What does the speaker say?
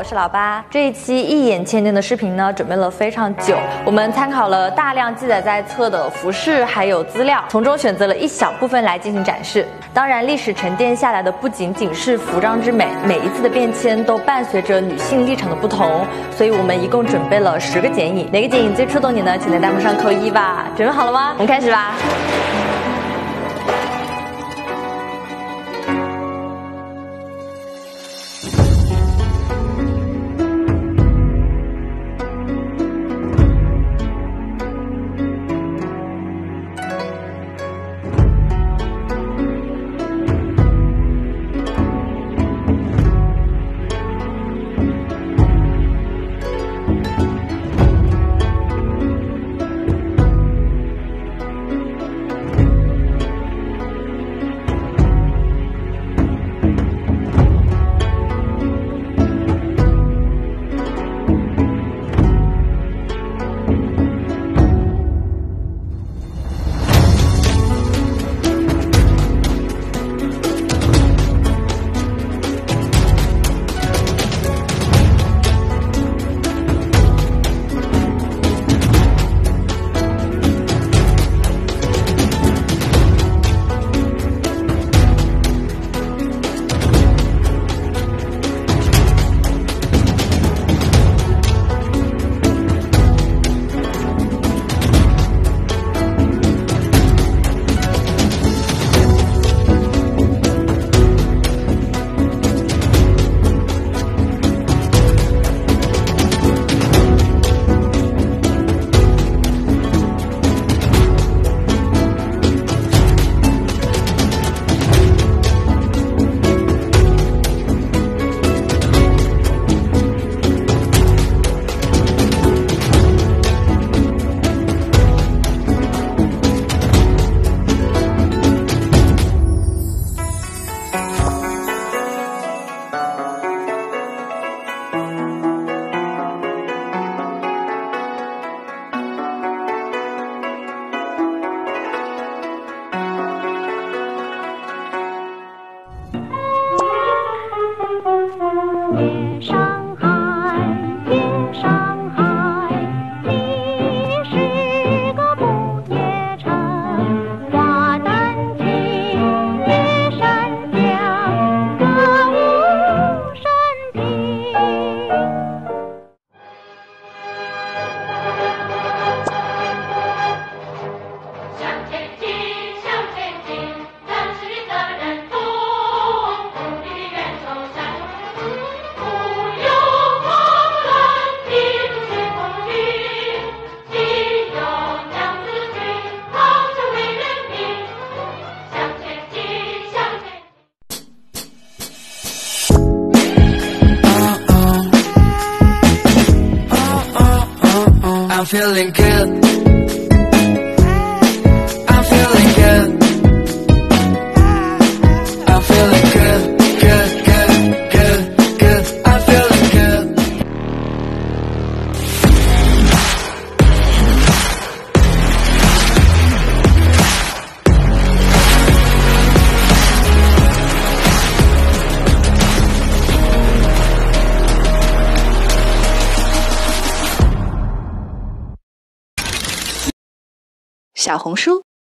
是老八。这一期一眼千金的视频呢，准备了非常久，我们参考了大量记载在册的服饰还有资料，从中选择了一小部分来进行展示。当然，历史沉淀下来的不仅仅是服装之美，每一次的变迁都伴随着女性立场的不同，所以我们一共准备了10个剪影，哪个剪影最触动你呢？请在弹幕上扣1吧。准备好了吗？我们开始吧。 I'm feeling good. I'm feeling good. I'm feeling good, good, good, good, good. I'm feeling good. 小红书